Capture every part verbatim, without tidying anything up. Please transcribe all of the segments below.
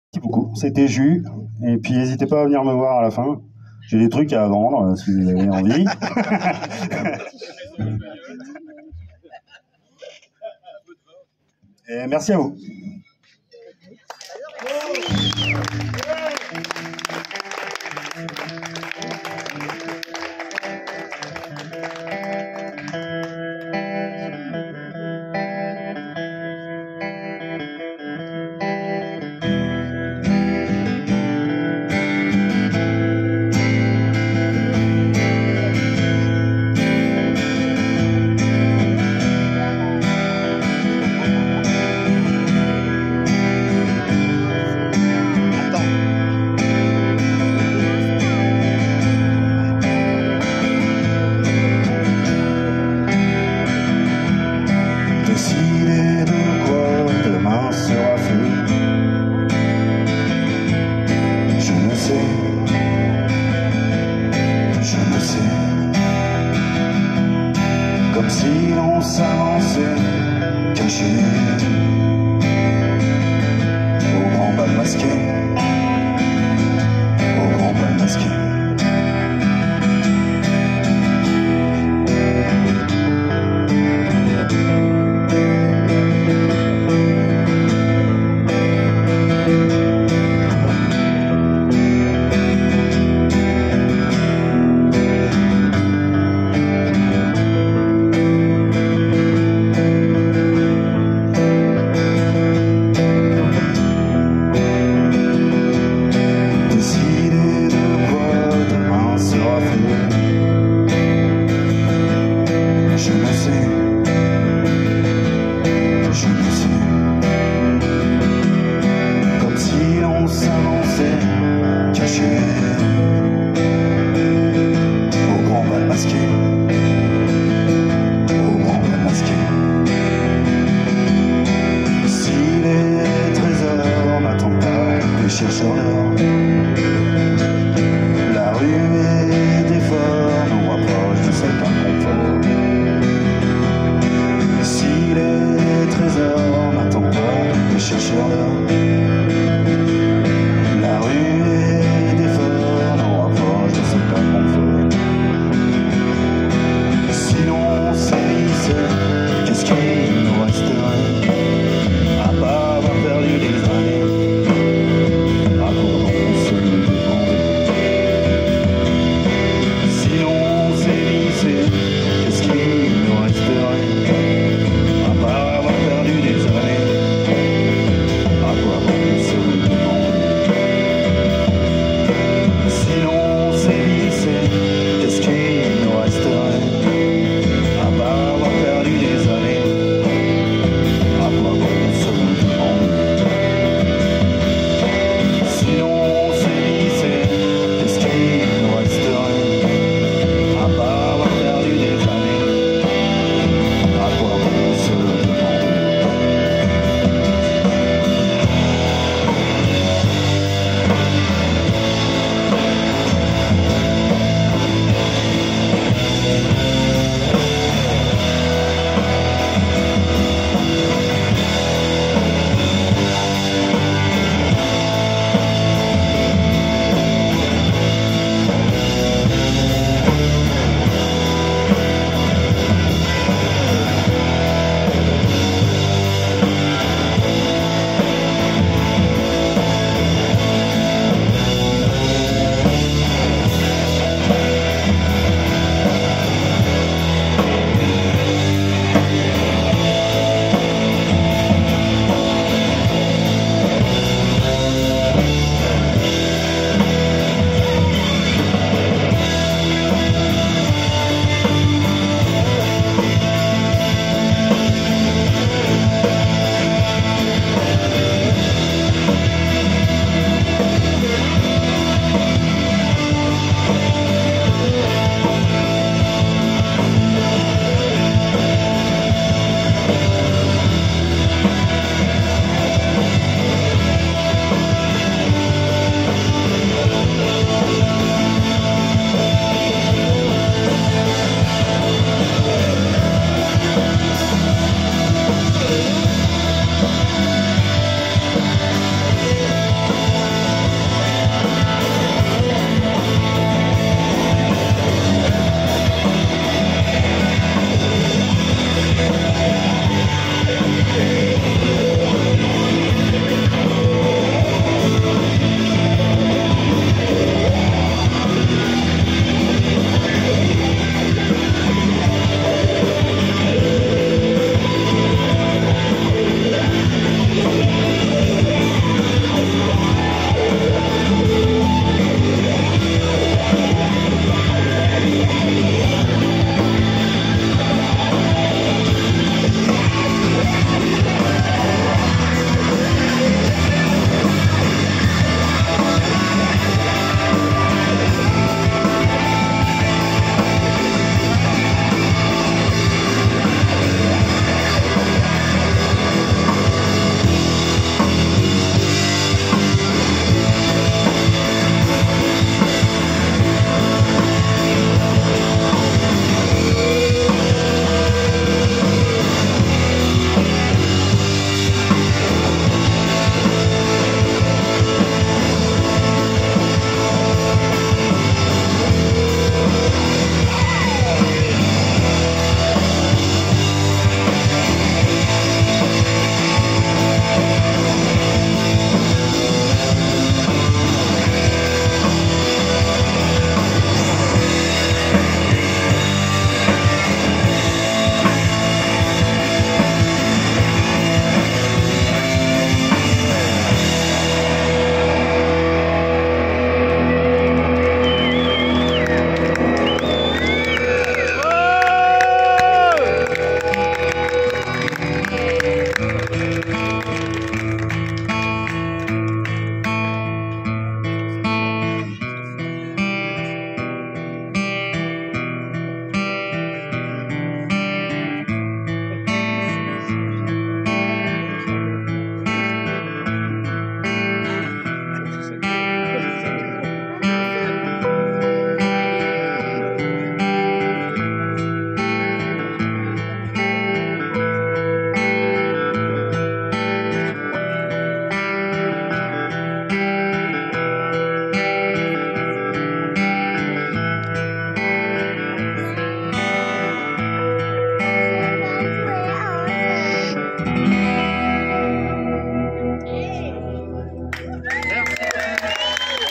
Merci beaucoup, c'était Jus. Et puis n'hésitez pas à venir me voir à la fin. J'ai des trucs à vendre si vous avez envie. Et merci à vous. Comme si l'on s'avançait caché au grand bal masqué, au grand bal masqué. Chercheurs d'or, la rue et d'efforts nous rapprochent de certain confort. Si les trésors n'attendent pas les chercheurs d'or, la rue et d'efforts nous rapprochent de certain confort. Si l'on s'élissait, qu'est-ce qu'il nous resterait à part avoir perdu des années?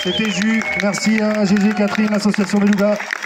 C'était Jus. Merci à G G Catherine, l'association Beluga.